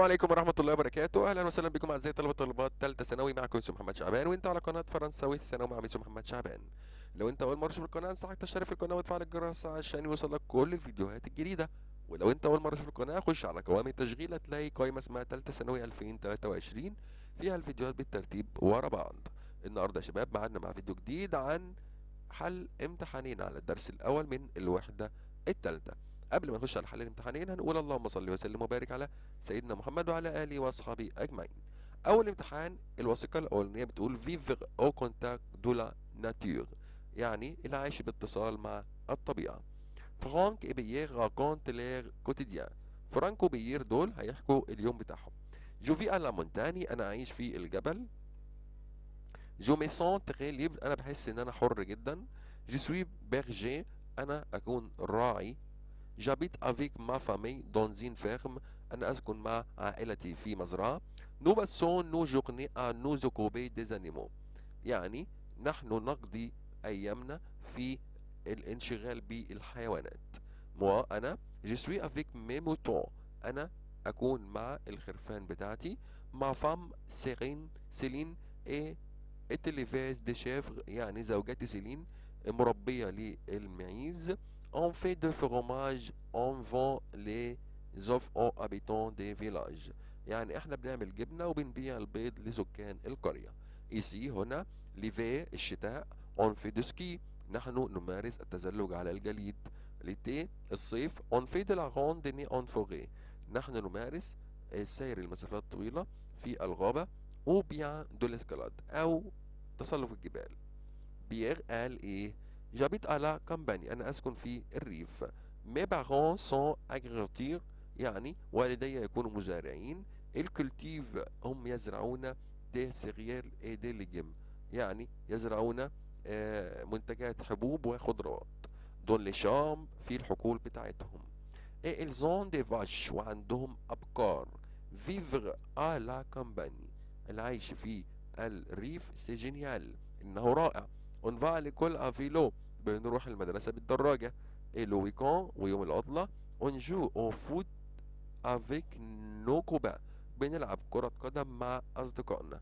عليكم ورحمة الله وبركاته. أهلا وسهلا بكم أعزائي طلبة وطالبات ثالثة ثانوي. معكم ميسو محمد شعبان، وأنت على قناة فرنساوي الثانوي مع ميسو محمد شعبان. لو أنت أول مرة تشوف القناة أنصحك تشترك في القناة وتفعل الجرس عشان يوصلك كل الفيديوهات الجديدة. ولو أنت أول مرة تشوف القناة خش على قوائم التشغيل، هتلاقي قائمة اسمها ثالثة ثانوي 2023 فيها الفيديوهات بالترتيب ورا بعض. النهاردة يا شباب معانا مع فيديو جديد عن حل امتحانين على الدرس الأول من الوحدة الثالثة. قبل ما نخش على حل الامتحانين هنقول اللهم صل وسلم وبارك على سيدنا محمد وعلى آله وأصحابه أجمعين. أول امتحان الوثيقة الأولانية بتقول vivre au contact de la nature، يعني العيش باتصال مع الطبيعة. فرانك وبيير racontent leur quotidien. فرانك وبيير دول هيحكوا اليوم بتاعهم. جو في على مونتاني، أنا أعيش في الجبل. جو مي سون تري ليبر، أنا بحس إن أنا حر جدا. جو سوي berger، أنا أكون راعي. J'habite avec ma famille dans une ferme. أنا أسكن مع عائلتي في مزرعة. Nous passons nos journées à nous occuper des animaux، يعني نحن نقضي أيامنا في الانشغال بالحيوانات. Moi أنا je suis avec mes moutons، أنا أكون مع الخرفان بتاعتي. Ma femme سيلين est éleveuse de chèvres، يعني زوجتي سيلين مربية للمعيز. On fait de fromage, on vend les œufs aux habitants des villages، يعني احنا بنعمل جبنة وبنبيع البيض لسكان القرية. ici هنا l'hiver الشتاء. on fait de ski، نحن نمارس التزلج على الجليد. l'été الصيف. on fait de la randonnée en forêt، نحن نمارس السير المسافات الطويلة في الغابة. ou bien de l'escalade أو تسلق الجبال. بيير قال ايه؟ j'habite à la campagne، انا اسكن في الريف. mes parents sont agriculteurs، يعني والدي يكونوا مزارعين. الكولتيف هم يزرعون دي سيريال اي دي ليجيم، يعني يزرعون منتجات حبوب وخضروات. دون لي شام في الحقول بتاعتهم. et ils ont des vaches، وعندهم ابقار. vivre à la campagne، العيش في الريف سي جينيال، انه رائع. on va à l'école à vélo، بنروح المدرسة بالدراجة. et le week-end ويوم العطلة on joue au foot avec nos copains، بنلعب كرة قدم مع أصدقائنا.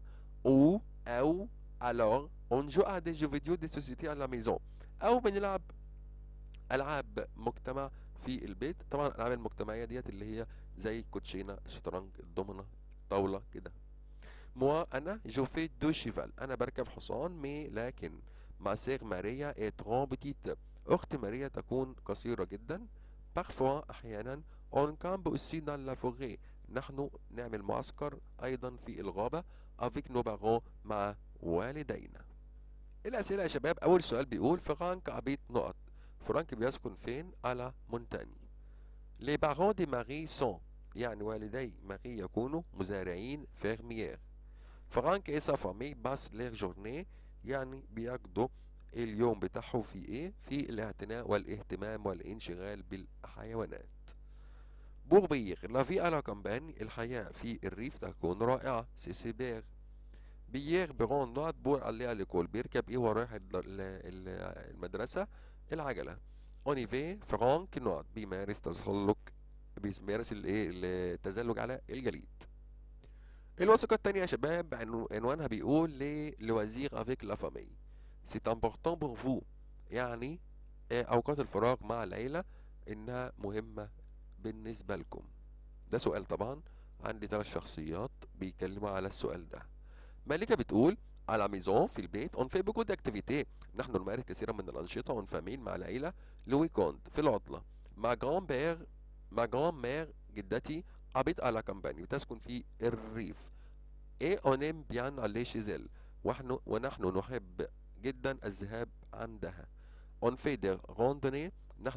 أو alors on joue à des jeux vidéo de société à la maison، أو بنلعب ألعاب مجتمع في البيت. طبعا الألعاب المجتمعية ديت اللي هي زي كوتشينة، الشطرنج، الدومنة، طاولة كده. موا أنا جو في دو شيفال، أنا بركب حصان. مي لكن ما سيغ ماريا اي ترون بتيت، أخت ماريا تكون قصيرة جدا. بارفوا أحيانا. اون كامب اوسي دان لا فوغي، نحن نعمل معسكر أيضا في الغابة. افيك نو بارون مع والدينا. الأسئلة يا شباب. أول سؤال بيقول فرانك عبيت نقط، فرانك بيسكن فين؟ على مونتاني. لي بارون دي ماري سون، يعني والدي ماري يكونوا مزارعين فيرميير. فرانك اي سا فامي باس لير جورني، يعني بيقضوا اليوم بتاعهم في ايه؟ في الاعتناء والاهتمام والانشغال بالحيوانات. بور بيير لا في على كامباني، الحياة في الريف تكون رائعة. سي سيبير. بيير بيرون نوت بور علي ليكول، بيركب ايه ورايح المدرسة؟ العجلة. اونيفي فرانك نوت بيمارس تسلق، بيمارس الايه التزلج على الجليد. الوثيقة التانية يا شباب عنوانها بيقول لوزير افيك لا فامي. سي امبورتون بور فو، يعني اوقات الفراغ مع العيلة انها مهمة بالنسبة لكم. ده سؤال طبعا، عندي 3 شخصيات بيتكلموا على السؤال ده. مالكة بتقول على ميزون في البيت اون في بوكو داكتيفيتي، نحن نمارس كثيرا من الأنشطة اون فاميل مع العيلة. لويكوند في العطلة. مع جران بير، مع جران مير جدتي أبيت على كامباني، وتسكن في الريف. ايه اونيم بيان عليه شيزيل، ونحن نحب جدا الذهاب عندها. اون في دي روندوني،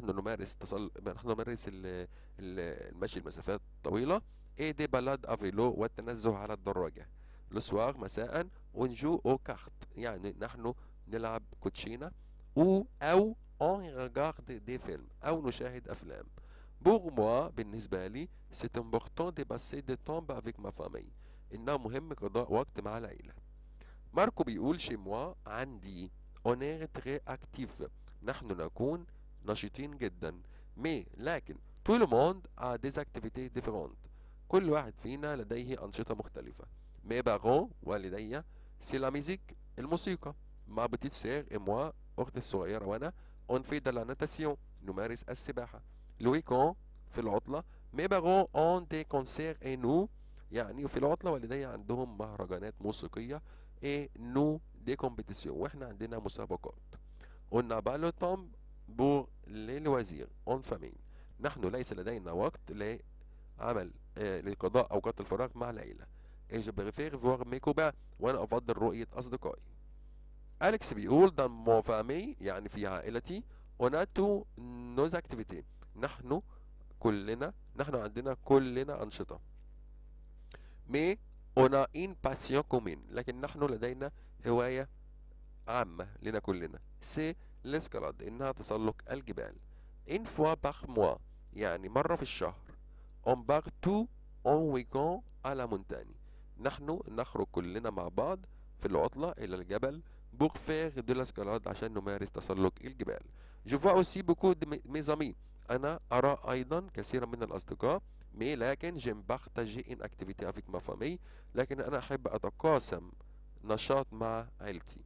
نحن نمارس المشي المسافات الطويلة. ايه دي بلاد افيلو، والتنزه على الدراجة. لسواغ مساء. ونجو او كارت، يعني نحن نلعب كوتشينة. او اون ريغارد دي فيلم، او نشاهد افلام. بور موا بالنسبة لي سي امبورتون دي باسي دي تومب افيك ما فامي، انه مهم قضاء وقت مع العيلة. ماركو بيقول شي موا عندي اونير تري اكتيف، نحن نكون نشيطين جدا. مي لكن tout le monde a des activités différentes، كل واحد فينا لديه أنشطة مختلفة. مي بارون والدي سي لا ميزيك الموسيقى. ما بتيت سير اي موا أختي الصغيرة وأنا اون في دو لا ناتاسيون نمارس السباحة. لويكون في العطلة مي بارون اون دي كونسير اي نو يعني في العطلة والدي عندهم مهرجانات موسيقية اي نو دي كومبيتيسيون واحنا عندنا مسابقات. On n'a pas le temps pour les loisirs en famille. نحن ليس لدينا وقت لعمل لقضاء أوقات الفراغ مع العيلة. Et je préfère voir mes copains وأنا أفضل رؤية أصدقائي. أليكس بيقول dans mon famille يعني في عائلتي on a tous nos activités. نحن نحن عندنا كلنا أنشطة. Mais on a une passion commune لكن نحن لدينا هواية عامة لنا كلنا. سي الاسكالاد إنها تسلق الجبال. une fois par mois يعني مرة في الشهر. on part tout en weekend à la montagne. نحن نخرج كلنا مع بعض في العطلة إلى الجبل pour faire de l'escalade عشان نمارس تسلق الجبال. je vois aussi beaucoup de mes amis. أنا أرى أيضا كثيرا من الأصدقاء. mais لكن j'aime partager une activité avec ma famille. لكن أنا أحب أتقاسم نشاط مع عيلتي.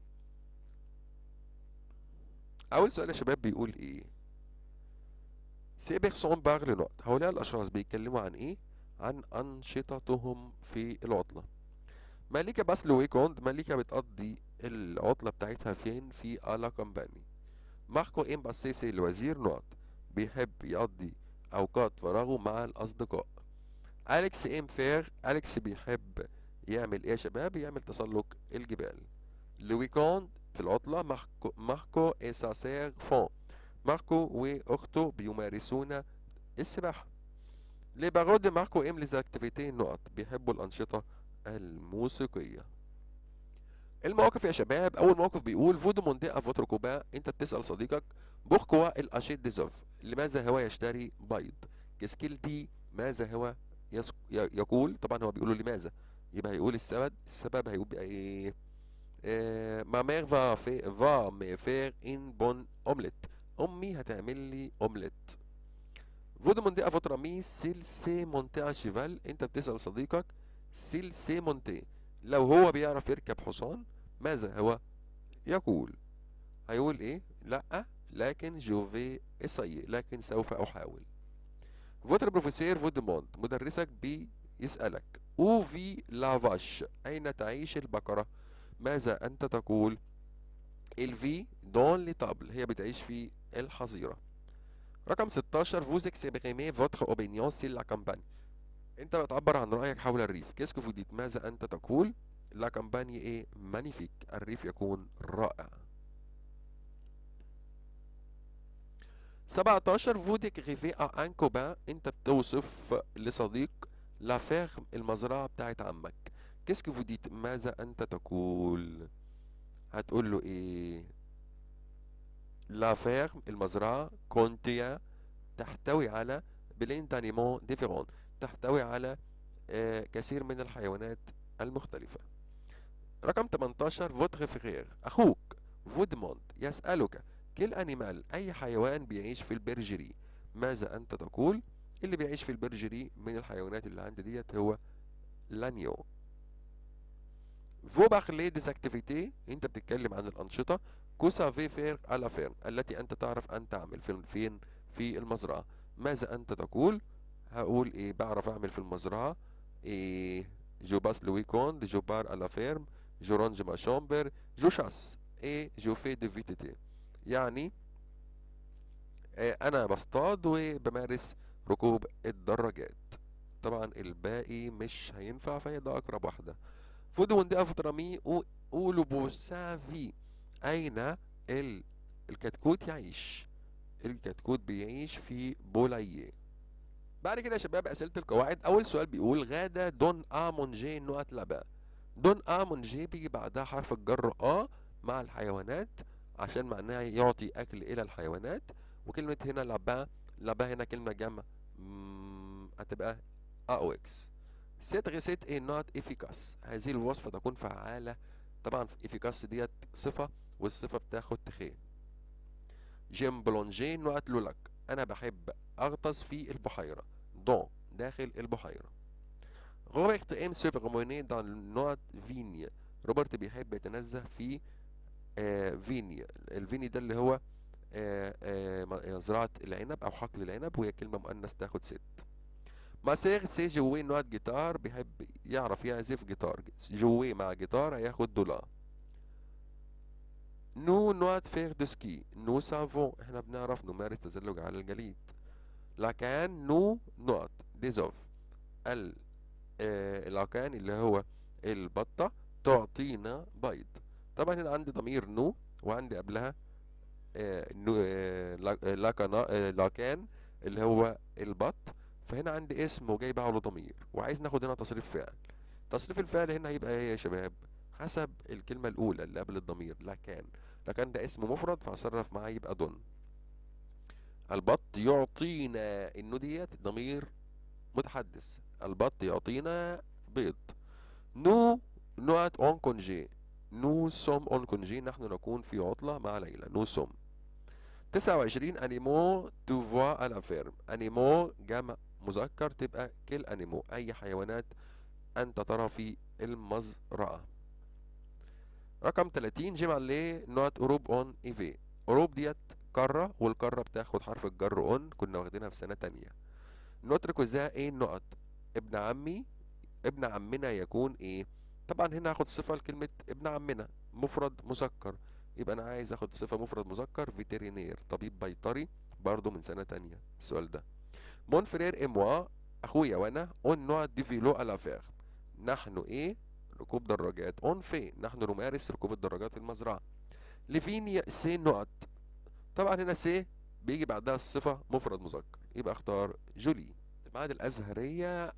أول سؤال يا شباب بيقول إيه؟ سي بيرسون بارل نوت. هؤلاء الأشخاص بيتكلموا عن إيه؟ عن أنشطتهم في العطلة. مالكة بس الويكوند مالكة بتقضي العطلة بتاعتها فين؟ في ألا كامباني. ماركو إم باسيسي الوزير نوت بيحب يقضي أوقات فراغه مع الأصدقاء. أليكس إم فير أليكس بيحب يعمل إيه يا شباب؟ يعمل تسلق الجبال. الويكوند في العطلة ماركو إي ساسير فون. ماركو وأخته بيمارسون السباحة. لي بارو دي ماركو إم ليز أكتيفيتي نقط بيحبوا الأنشطة الموسيقية. المواقف يا شباب. أول موقف بيقول فو دوموندي أ فوتر كوبان. أنت بتسأل صديقك بوركوا الأشيت ديزوف لماذا هو يشتري بيض. كيسكيل دي ماذا هو يقول. طبعا هو بيقول له لماذا يبقى هيقول السبب هيبقى إيه؟ ما مير فا مي فير ان بون اومليت. امي هتعمل لي اومليت. فو دوموندي ا فوتر امي سيل سي مونتي ا شيفال. انت بتسال صديقك سيل سي مونتي لو هو بيعرف يركب حصان ماذا هو يقول. هيقول ايه؟ لا لكن جوفي اساي لكن سوف احاول. فوتر بروفيسير فو دوموند مدرسك بيسالك او في لافاش اين تعيش البقره. ماذا أنت تقول؟ الفي دون لتابل هي بتعيش في الحظيرة. رقم 16 vous exprimez votre opinion sur la campagne. أنت بتعبر عن رأيك حول الريف. كيسكو vous dites ماذا أنت تقول؟ لا كامباني إيه؟ مانيفيك الريف يكون رائع. 17 vous décrivez à un copain. أنت بتوصف لصديق لا فيرم المزرعة بتاعت عمك. كيسكو vous dites ماذا أنت تقول؟ هتقول له ايه؟ لا فيرم المزرعة كونتيا تحتوي على بلين دانيمون ديفيرون تحتوي على كثير من الحيوانات المختلفة. رقم 18 فوتر فخير أخوك فودموند يسألك كل أنيمال أي حيوان بيعيش في البرجري. ماذا أنت تقول؟ اللي بيعيش في البرجري من الحيوانات اللي عندي ديت هو لانيو. فو بارلي ديز اكتيفيتي انت بتتكلم عن الانشطه كو سافي فير على فيرم التي انت تعرف ان تعمل فين في المزرعه. ماذا انت تقول؟ هقول ايه؟ بعرف اعمل في المزرعه ايه؟ جو باس لو ويكوند جو بار على فيرم جو رانج ما شامبر جو شاس ايه جو في دي فيتيتي يعني انا بصطاد وبمارس ركوب الدراجات. طبعا الباقي مش هينفع فهي ده اقرب واحده. فودو دي افطرامي قولوا بوسافي اين الكتكوت يعيش. الكتكوت بيعيش في بولاييه. بعد كده يا شباب اسئله القواعد. اول سؤال بيقول غاده دون مونجي نقط لبا. دون مونجي بيجي بعدها حرف الجر مع الحيوانات عشان معناها يعطي اكل الى الحيوانات. وكلمه هنا لبا هنا كلمه جمع هتبقى او اكس. سيت غيسيت اي نوت افيكاس. هذه الوصفة تكون فعالة. طبعا افيكاس ديت صفة والصفة بتاخد تخيه. جيم بلونجي نوت لولك. انا بحب اغطس في البحيرة. دون داخل البحيرة. روبرت ام سو بروموني دان نوت فيني. روبرت بيحب يتنزه في فيني. الفيني ده اللي هو زراعة العنب أو حقل العنب، وهي كلمة مؤنث تاخد ست. ماسير سي جوي نوت جيتار، بيحب يعرف يعزف جيتار. جوي مع جيتار هياخد دولار. نو نوت فير دو سكي. نو سافون، احنا بنعرف نمارس تزلج على الجليد. لاكان نو نوت ديزوف. اللاكان اللي هو البطة تعطينا بيض. طبعا هنا عندي ضمير نو، وعندي قبلها لاكان اللي هو البط. فهنا عندي اسم وجاي بعده ضمير، وعايز ناخد هنا تصريف فعل. تصريف الفعل هنا هيبقى ايه يا شباب؟ حسب الكلمة الأولى اللي قبل الضمير. لاكان ده اسم مفرد، فهصرف معاه يبقى دون. البط يعطينا، النو ديت ضمير متحدث. البط يعطينا بيض. نو نوت اون كونجي. نو سوم اون كونجي، نحن نكون في عطلة مع ليلى. نو سوم. 29 انيمو تو فوا على فيرم. انيمو جمع مذكر، تبقى كل انيمو، اي حيوانات انت ترى في المزرعة. رقم 30 جمع ليه نوت اوروب اون ايفي. اوروب ديت قارة، والقارة بتاخد حرف الجر اون، كنا واخدينها في سنة تانية. نترك ازاي ايه النقط. ابن عمي، ابن عمنا يكون ايه؟ طبعا هنا هاخد صفة لكلمة ابن عمنا، مفرد مذكر، يبقى انا عايز اخد صفة مفرد مذكر فيترينير، طبيب بيطري، برضو من سنة تانية السؤال ده. مون فرير اموا، اخويا وانا، اون نوع دي فيلو على فيغ. نحن ايه؟ ركوب دراجات. اون في، نحن نمارس ركوب الدراجات في المزرعة. لفين سي نقط. طبعا هنا سي بيجي بعدها الصفة مفرد مذكر، يبقى اختار جولي. المعهد الأزهرية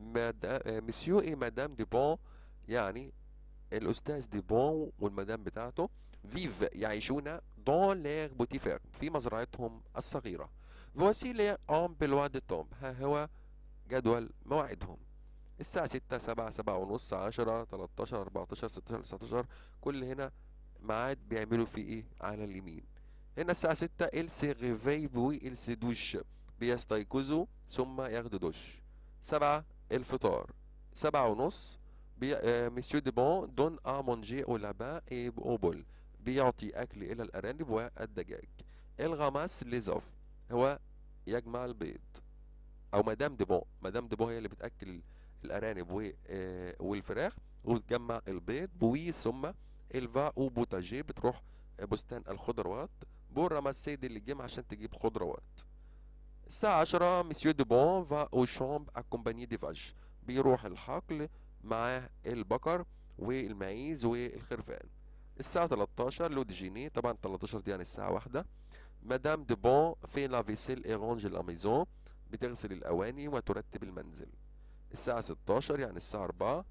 مسيو اي مدام دي بون، يعني الأستاذ دي بون والمدام بتاعته. فيف يعيشون دون لير بوتي فيرم، في مزرعتهم الصغيرة. فوسي لير امبلوا دي تومب، ها هو جدول موعدهم. الساعة 6، 7، 7 ونص، 10، 13، 14، 16، 19، كل هنا ميعاد بيعملوا فيه ايه على اليمين. هنا الساعة 6 il se réveille puis il se douche، بيستيقظوا ثم ياخدوا دش. 7 الفطار. 7 ونص مسيو دي بون دون ا مونجي او لابان اي او بول، بيعطي أكل إلى الأرانب والدجاج. الغماس ليزوف، هو يجمع البيض. أو مدام دي بون، مدام دي بون هي اللي بتأكل الأرانب والفراخ وتجمع البيض. بوي ثم الفا او بوتاجي، بتروح بستان الخضروات. بور راماسي اللي الجيم عشان تجيب خضروات. الساعة 10 مسيو دي بون فا او شامب اكومباني دي فاج، بيروح الحقل مع البقر والمعيز والخرفان. الساعة 13 لو ديجيني، طبعا 13 دي يعني الساعة واحدة. مدام دي بون في لا فيسيل ايرونج لا ميزون، بتغسل الأواني وترتب المنزل. الساعة 16 يعني الساعة 4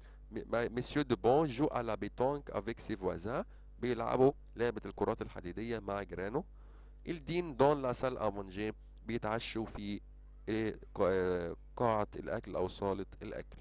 مسيو دي بون جو على بيتونك افيك سي فوازان، بيلعبوا لعبة الكرات الحديدية مع جيرانه. الدين دون لا سال ا مونجي، بيتعشوا في قاعة الأكل أو صالة الأكل.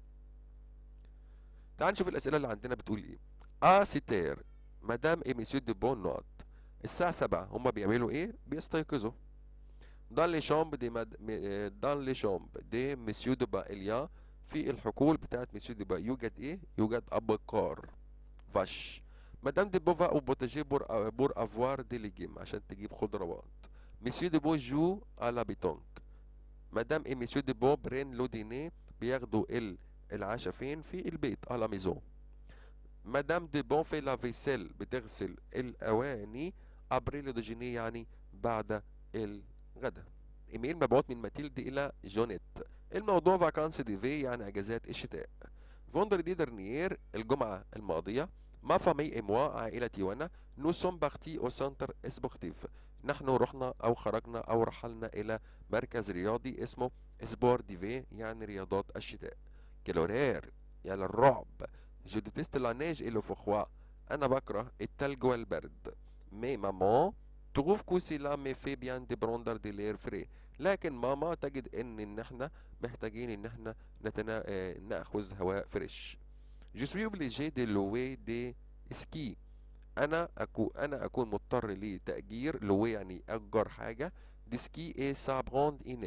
تعال نشوف الأسئلة اللي عندنا بتقول إيه. سيتير مدام إي مسيو دي بون نوت. الساعة 7 هما بيعملوا إيه؟ بيستيقظوا. دان لي شامب دي دان لي شامب دي مسيو دي با إليا، في الحقول بتاعت مسيو دي با يوجد إيه؟ يوجد أبقار، فاش. مدام دي بوفا او بوتاجي بور افوار دي ليجيم، عشان تجيب خضروات. مسيو دي بو جو على بيتونك. مدام اي مسيو دي بو برين لو ديني، بياخدوا العشاء فين؟ في البيت على ميزون. مدام دي بون في لا فيسيل، بتغسل الاواني. ابري لو ديجيني يعني بعد الغداء. ايميل مبعوث من ماتيلدي الى جونيت. الموضوع فاكانس دي في، يعني اجازات الشتاء. فوندردي درنيير الجمعة الماضية. ما فامي اي موا، عائلتي وانا، نو سوم بارتي او سنتر سبورتيف، نحن رحنا او خرجنا او رحلنا الى مركز رياضي اسمه سبور ديفي، يعني رياضات الشتاء. كالورير يا للرعب. جو ديتيست لا نيج اي لو فخوا، انا بكره التلج والبرد. مي مامان تروف كو سيلا مي في بيان دي بروندر دي لير فري، لكن ماما تجد ان احنا محتاجين ان احنا ناخذ هواء فريش. جو سوي اوبليجي دي لوي دي سكي، انا اكون مضطر لتأجير. لوي يعني اجر حاجه. دي سكي اي سا بروند انير،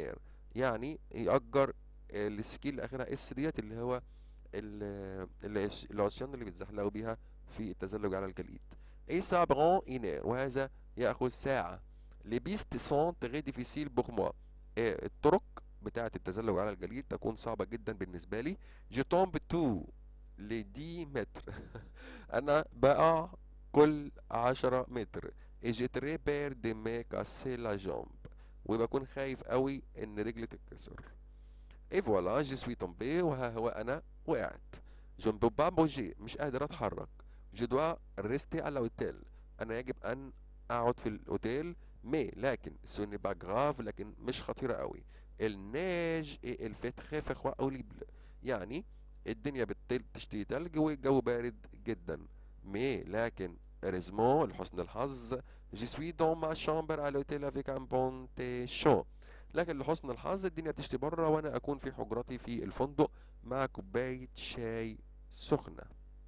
يعني يأجر السكي اللي اخرها اس ديت، اللي هو العصيان اللي بيتزحلقوا بيها في التزلج على الجليد. اي ça prend une heure، وهذا يأخذ ساعة. les pistes sont très difficiles pour moi، الطرق بتاعة التزلج على الجليد تكون صعبة جدا بالنسبة لي. je tombe tous les 10 متر أنا بقع كل 10 متر. et j'ai très peur de me casser la jambe، وبكون خايف قوي إن رجلي تتكسر. et voilà je suis tombé، وها هو أنا وقعت. je ne peux pas bouger، مش قادر أتحرك. je dois rester à l'hôtel، أنا يجب أن أقعد في الأوتيل. mais لكن ce n'est pas grave، لكن مش خطيرة قوي. il neige et il fait très froid horrible، يعني الدنيا بتشتي تلج والجو بارد جدا. mais لكن heureusement لحسن الحظ je suis dans ma chambre à l'hôtel avec un bon thé chaud، لكن لحسن الحظ الدنيا بتشتي بره وانا اكون في حجرتي في الفندق مع كوباية شاي سخنة.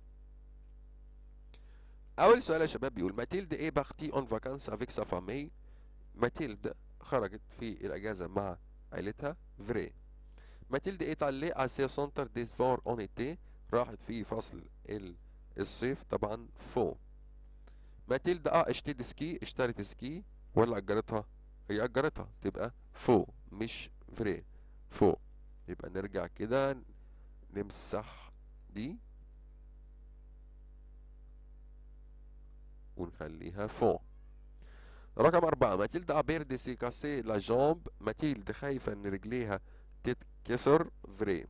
اول سؤال يا شباب بيقول ماتيلد ايه بارتي اون فاكانس افيك سا فامي، ماتيلد خرجت في الاجازة مع عيلتها فري. ماتيلد ايه طالي ا سي سنتر دي سبور اون ايتي، راحت في فصل الصيف طبعا فو. ماتيلد اشترت سكي، اشترت سكي ولا اجرتها؟ هي اجرتها، تبقى فو مش فري، فو. يبقى نرجع كده نمسح دي ونخليها فو. رقم 4 ماتيلد ابير دي سي كاسي لا جامب، ماتيلد خايفة ان رجليها تتكسر فري.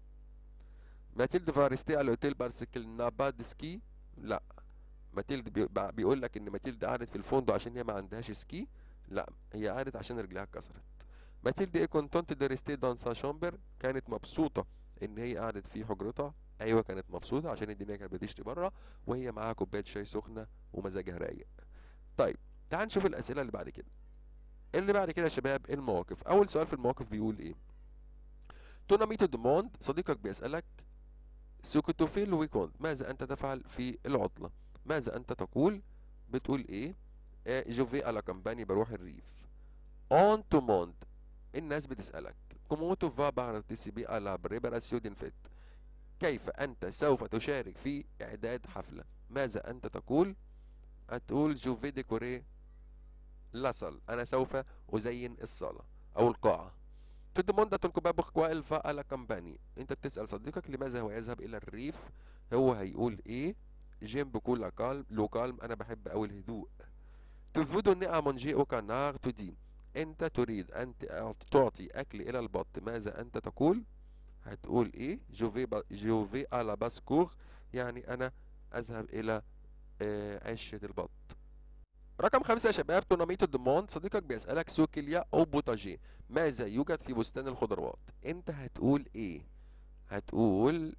ماتيلد فارستي على الاوتيل بارسكل نابا دي سكي، لا. ماتيلد بيقول لك ان ماتيلد قعدت في الفندق عشان هي ما عندهاش سكي، لا هي قعدت عشان رجلها اتكسرت. ماتيلد ايه كونتونت دو ريستي دان سا شامبر، كانت مبسوطة ان هي قعدت في حجرتها. ايوه كانت مبسوطة عشان الدنيا كانت بتشتي بره وهي معاها كوباية شاي سخنة ومزاجها رايق. طيب تعال نشوف الاسئلة اللي بعد كده. اللي بعد كده يا شباب المواقف. اول سؤال في المواقف بيقول ايه؟ توناميتو دوموند، صديقك بيسألك سوكوتو في الويكوند، ماذا انت تفعل في العطلة؟ ماذا انت تقول؟ بتقول ايه؟ جوفي على كامباني، بروح الريف. اون توموند، الناس بتسألك كومو تو فا بارتيسيبي على بريباراسيو دين فيت، كيف أنت سوف تشارك في إعداد حفلة؟ ماذا أنت تقول؟ هتقول جو في ديكوري لا صال، أنا سوف أزين الصالة أو القاعة. تدموندا تنكوبا بخكوا الفا على كامباني، أنت بتسأل صديقك لماذا هو يذهب إلى الريف، هو هيقول إيه؟ جيم بكل لو كالم، أنا بحب أوي الهدوء. تفودو ني أمونجي أو كانار تدي، أنت تريد أن تعطي أكل إلى البط، ماذا أنت تقول؟ هتقول ايه؟ جوفي على باسكور، يعني انا اذهب الى عشة البط. رقم 5 يا شباب توناميتو دوموند، صديقك بيسألك سوكيليا او بوتاجي، ماذا يوجد في بستان الخضروات؟ انت هتقول ايه؟ هتقول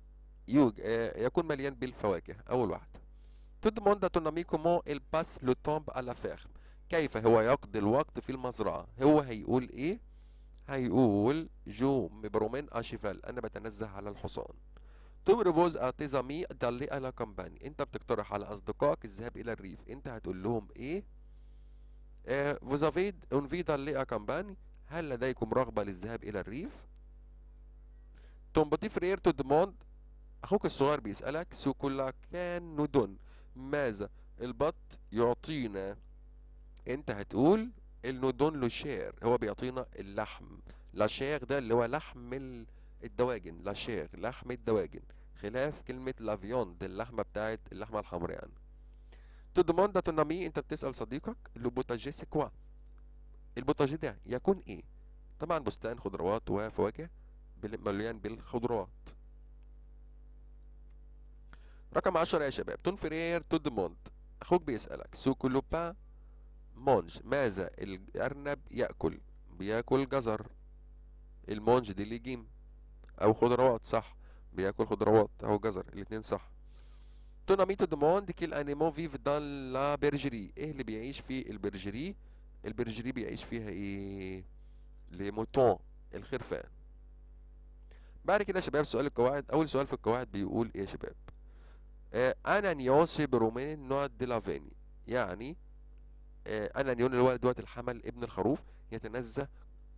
يكون مليان بالفواكه. اول واحدة. تو دوموند تونامي كومون il passe le temps à la ferme، كيف هو يقضي الوقت في المزرعة؟ هو هيقول ايه؟ هيقول جو مبرومين اشيفال، انا بتنزه على الحصان. توم ريفوز ارتيزامي دالي على كامباني، انت بتقترح على اصدقائك الذهاب الى الريف، انت هتقول لهم ايه؟ فوزافيد اونفي دالي ا كامباني، هل لديكم رغبة للذهاب الى الريف؟ توم بوتي فرير تو دوموند، اخوك الصغير بيسألك سو كولا كان نودون، ماذا البط يعطينا؟ انت هتقول النودون لو شير، هو بيعطينا اللحم. لا شير ده اللي هو لحم الدواجن، لا شير لحم الدواجن، خلاف كلمة لافيوند اللحمة بتاعت اللحمة الحمراء يعني. تو دوموندا تو نامي، انت بتسأل صديقك لو بوتاجي سكوا، البوتاجي ده يكون ايه؟ طبعا بستان خضروات وفواكه مليان بالخضروات. رقم 10 يا شباب تون فرير تو دوموند، اخوك بيسألك سو كولو با مونج، ماذا الأرنب يأكل؟ بياكل جزر. المونج دي ليجيم أو خضروات، صح، بياكل خضروات أو جزر، الاتنين صح. توناميتو دوموند كيل أنيمون فيف دان لا بيرجري، إيه اللي بيعيش في البرجري؟ البرجري بيعيش فيها إيه؟ لي موتون، الخرفان. بعد كده يا شباب سؤال القواعد. أول سؤال في القواعد بيقول إيه يا شباب؟ أنا نيوسي برومين نوع دي لافيني، يعني أنا نيون اللي هو دوت الحمل ابن الخروف يتنزه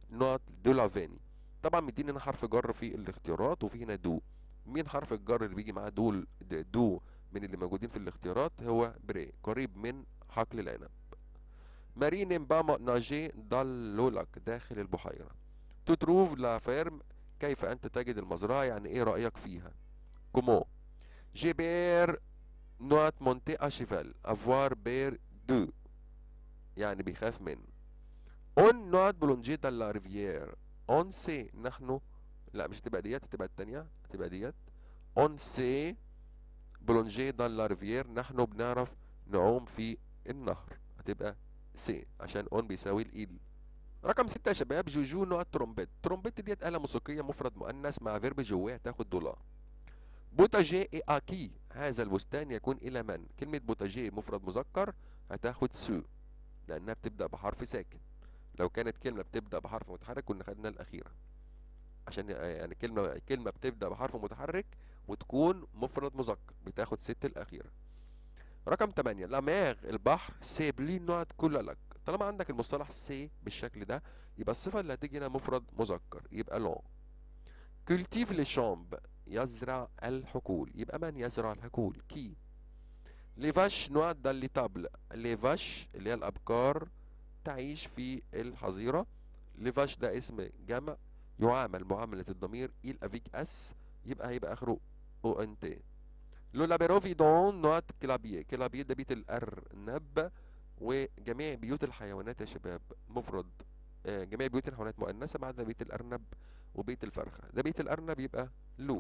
نوت دو لافاني. طبعا مديني هنا حرف جر في الاختيارات وفي هنا دو. مين حرف الجر اللي بيجي معاه دول دو من اللي موجودين في الاختيارات؟ هو بري، قريب من حقل العنب. ماري نيم با ناجي دالولك، داخل البحيرة. تتروف لا فيرم، كيف أنت تجد المزرعة، يعني إيه رأيك فيها. كومو جيبير نوت مونتي اشيفال افوار بير دو، يعني بيخاف من. اون نوت بلونجي دال لا ريفيير، اون سي نحن، لا مش تبقى ديت، تبقى التانية، تبقى ديت. اون سي بلونجي دال لا ريفيير، نحن بنعرف نعوم في النهر، هتبقى سي عشان اون بيساوي الايل. رقم 6 يا شباب، جوجو نوت ترومبيت. ترومبيت ديت آلة موسيقية مفرد مؤنث مع فيرب جواه تاخد دولار. بوتاجي اي اكي، هذا البستان يكون الى من. كلمة بوتاجي مفرد مذكر هتاخد سو لانها بتبدأ بحرف ساكن. لو كانت كلمة بتبدأ بحرف متحرك كنا خدنا الأخيرة، عشان يعني كلمة بتبدأ بحرف متحرك وتكون مفرد مذكر بتاخد ست الأخيرة. رقم 8 لاميغ، البحر. سيبلي نوت كل لك، طالما عندك المصطلح سي بالشكل ده يبقى الصفة اللي هتيجي هنا مفرد مذكر يبقى لون. كولتيف لي شامب، يزرع الحقول، يبقى من يزرع الحقول؟ كي. ليفاش نوع دالي تابل، ليفاش اللي هي الأبقار تعيش في الحظيرة. ليفاش ده اسم جمع يعامل معاملة الضمير إل أفيك أس، يبقى هيبقى آخره أو أن تي. لو لابيروفي دون نوت كلابيه، كلابيه ده بيت الأرنب. وجميع بيوت الحيوانات يا شباب مفرد، جميع بيوت الحيوانات مؤنثة ما عدا بيت الأرنب وبيت الفرخة. ده بيت الأرنب يبقى لو.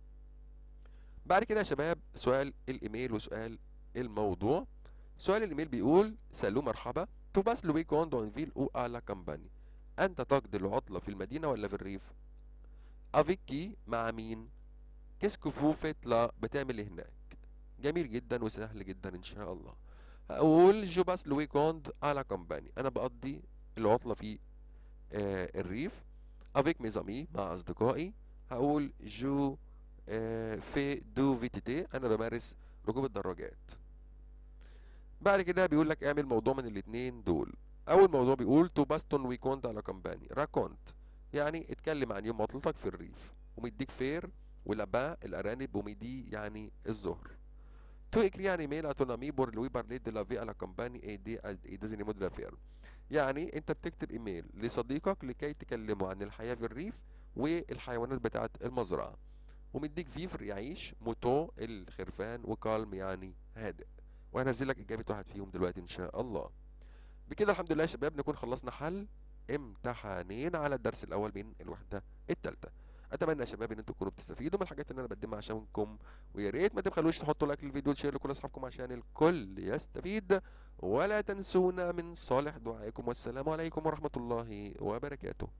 بعد كده يا شباب سؤال الإيميل وسؤال الموضوع. سؤال الإيميل بيقول سالو مرحبا، تو باس لو ويكوند دون فيل او à la campagne، أنت تقضي العطلة في المدينة ولا في الريف؟ افيك كي، مع مين؟ كيسكو فو فيت لا، بتعمل ايه هناك؟ جميل جدا وسهل جدا ان شاء الله. هقول جو باس لو ويكوند à la campagne، أنا بقضي العطلة في الريف. افيك ميز امي، مع أصدقائي. هقول جو في دو فيتيتي، أنا بمارس ركوب الدراجات. بعد كده بيقول لك اعمل موضوع من الاتنين دول. اول موضوع بيقول تو باستون ويكوند على كامباني، راكونت يعني اتكلم عن يوم عطلتك في الريف. ومديك فير ولابا الارانب، وميدي يعني الظهر. تو اكري يعني ميل اتونامي بور لوي بارلي دي لافي على كامباني اي دي اي دوزيني مود لافير، يعني انت بتكتب ايميل لصديقك لكي تكلمه عن الحياة في الريف والحيوانات بتاعت المزرعة. ومديك فيفر يعيش، موتو الخرفان، وكالم يعني هادئ. وهنزل لك اجابه واحد فيهم دلوقتي ان شاء الله. بكده الحمد لله يا شباب نكون خلصنا حل امتحانين على الدرس الاول من الوحده الثالثه. اتمنى يا شباب ان انتم تكونوا بتستفيدوا من الحاجات اللي انا بقدمها عشانكم، ويا ريت ما تبخلوش تحطوا لايك للفيديو وتشير لكل اصحابكم عشان الكل يستفيد. ولا تنسونا من صالح دعائكم، والسلام عليكم ورحمه الله وبركاته.